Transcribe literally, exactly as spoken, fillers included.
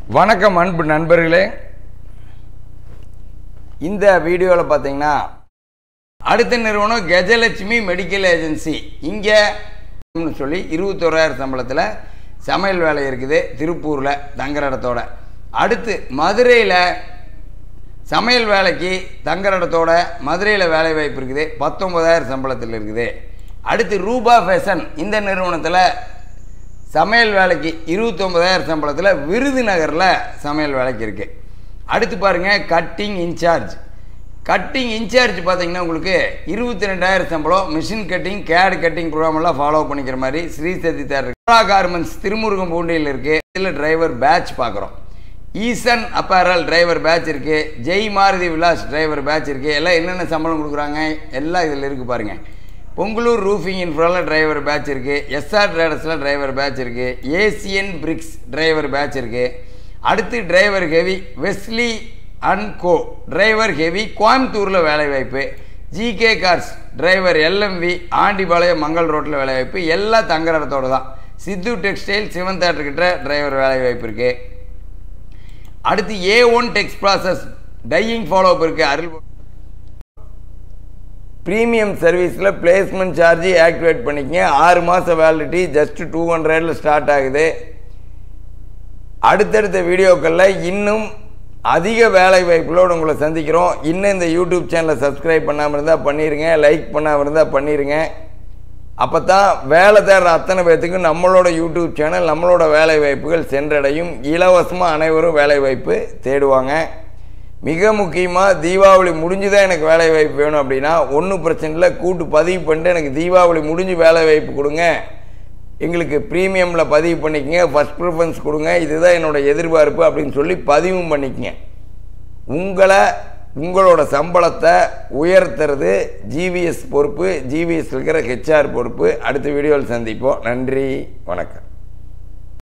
வணக்கம் அன்பு நண்பர்களே. இந்த வீடியோவில் பார்த்தீங்கன்னா அடுத்த நிறுவனம் கஜலட்சுமி மெடிக்கல் ஏஜென்சி. இங்கே சொல்லி இருபத்தோராயிரம் சம்பளத்தில் சமையல் வேலை இருக்குது திருப்பூரில் தங்குற இடத்தோட. அடுத்து மதுரையில் சமையல் வேலைக்கு தங்குற இடத்தோட மதுரையில் வேலை வாய்ப்பு இருக்குது, பத்தொம்பதாயிரம் சம்பளத்தில் இருக்குது. அடுத்து ரூபா ஃபேஷன் இந்த நிறுவனத்தில் சமையல் வேலைக்கு இருபத்தொம்பதாயிரம் சம்பளத்தில் விருதுநகரில் சமையல் வேலைக்கு இருக்குது. அடுத்து பாருங்கள் கட்டிங் இன்சார்ஜ். கட்டிங் இன்சார்ஜ் பார்த்தீங்கன்னா உங்களுக்கு இருபத்தி ரெண்டாயிரம் சம்பளம். மிஷின் கட்டிங் கேடு கட்டிங் ப்ரோக்ராமெல்லாம் ஃபாலோ பண்ணிக்கிற மாதிரி ஸ்ரீ சதி தேர் கார்மெண்ட்ஸ் திருமுருகம் பூண்டியில் இருக்குது. இதில் டிரைவர் பேட்ச் பார்க்குறோம். ஈசன் அப்பேரல் டிரைவர் பேட்ச் இருக்குது. ஜெய் மாருதி விலாஸ் டிரைவர் பேட்ச் இருக்குது. எல்லாம் என்னென்ன சம்பளம் கொடுக்குறாங்க எல்லாம் இதில் இருக்குது பாருங்கள். பொங்கலூர் ரூஃபிங் இன்ஃப்ராவில் டிரைவர் பேட்ச் இருக்குது. எஸ்ஆர் ட்ரேடர்ஸில் டிரைவர் பேட்ச் இருக்குது. ஏசியன் பிரிக்ஸ் டிரைவர் பேட்ச் இருக்குது. அடுத்து driver heavy Wesley and co driver heavy கோயம்புத்தூரில் வேலைவாய்ப்பு. GK cars driver LMV Andipalayam Mangal ரோட்டில் வேலைவாய்ப்பு. எல்லாம் தங்குற இடத்தோடு தான். சித்து டெக்ஸ்டைல் சிவன் தேட்டர்கிட்ட டிரைவர் வேலைவாய்ப்பு இருக்குது. அடுத்து A one tex process dyeing follow up இருக்குது. அருள் ப்ரீமியம் சர்வீஸில் பிளேஸ்மெண்ட் சார்ஜி ஆக்டிவேட் பண்ணிக்கங்க. ஆறு மாதம் வேலிடிட்டி ஜஸ்ட் டூ ஹண்ட்ரடில் ஸ்டார்ட் ஆகுது. அடுத்தடுத்த வீடியோக்களில் இன்னும் அதிக வேலை வாய்ப்புகளோடு உங்களை சந்திக்கிறோம். இன்னும் இந்த யூடியூப் சேனலை சப்ஸ்கிரைப் பண்ணாமல் இருந்தால் பண்ணிடுங்க, லைக் பண்ணாமல் இருந்தால் பண்ணிடுங்க. அப்போ தான் வேலை தேடுற அத்தனை பேர்த்துக்கும் நம்மளோட யூடியூப் சேனல் நம்மளோட வேலை வாய்ப்புகள் சென்றடையும். இலவசமாக அனைவரும் வேலை வாய்ப்பு தேடுவாங்க. மிக முக்கியமாக தீபாவளி முடிஞ்சு தான் எனக்கு வேலை வாய்ப்பு வேணும் அப்படின்னா ஒன்றும் பிரச்சனை இல்லை, கூட்டு பதிவு பண்ணிட்டு எனக்கு தீபாவளி முடிஞ்சு வேலை வாய்ப்பு கொடுங்க, எங்களுக்கு ப்ரீமியமில் பதிவு பண்ணிக்கங்க, ஃபஸ்ட் ப்ரிஃபரன்ஸ் கொடுங்க, இதுதான் என்னோடய எதிர்பார்ப்பு அப்படின்னு சொல்லி பதிவும் பண்ணிக்கங்க. உங்களை உங்களோட சம்பளத்தை உயர்த்துறது ஜிவிஎஸ் பொறுப்பு, ஜிவிஎஸ் இருக்கிற ஹெச்ஆர் பொறுப்பு. அடுத்த வீடியோவில் சந்திப்போம். நன்றி, வணக்கம்.